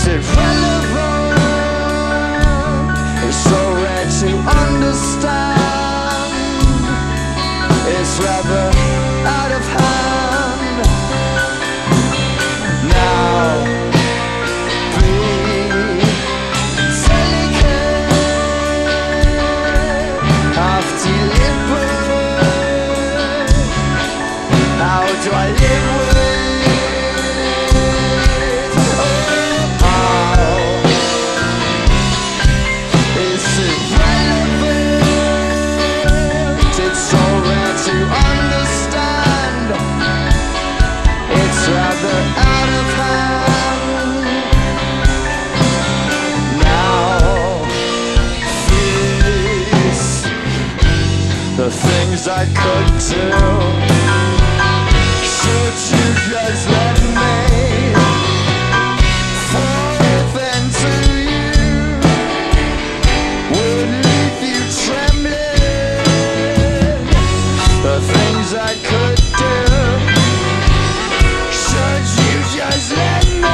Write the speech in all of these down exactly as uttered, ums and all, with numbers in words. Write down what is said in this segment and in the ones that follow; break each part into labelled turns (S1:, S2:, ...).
S1: Is it relevant? It's so rare to understand. It's rather out of hand now. Be delicate, have deliberate. How do I live with? The things I could do, should you just let me fall into you, would leave you trembling. The things I could do, should you just let me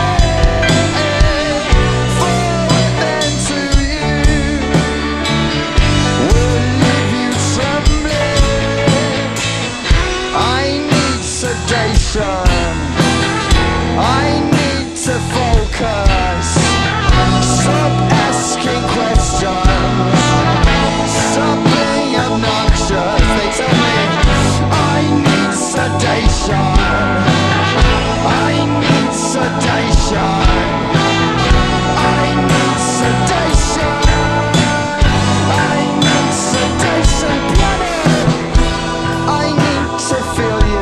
S1: I need to focus. Stop asking questions. Stop being obnoxious. They tell me I need sedation. I need sedation. I need sedation. I need sedation. I need to feel you.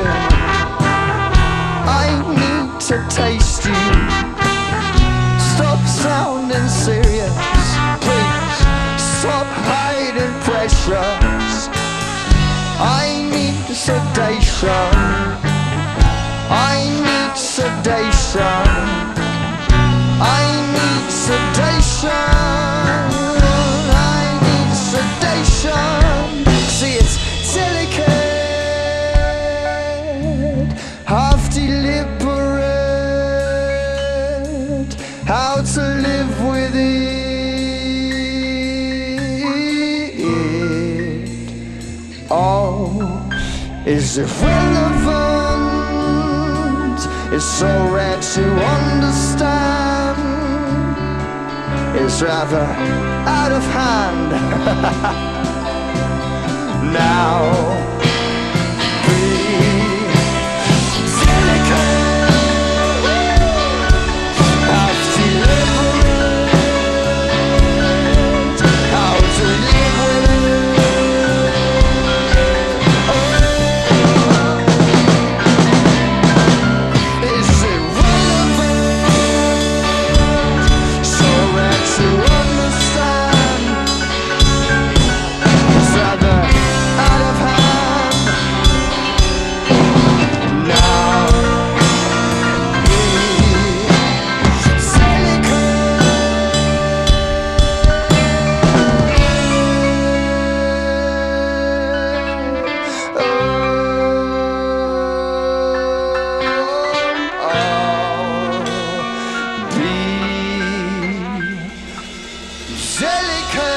S1: To taste you. Stop sounding serious, please. Stop hiding pressures. I need sedation. I need sedation. I need sedation. I need sedation. See, it's delicate, half deliberate. How to live with it. Oh, is irrelevant. It's so rare to understand. It's rather out of hand now. Delicate.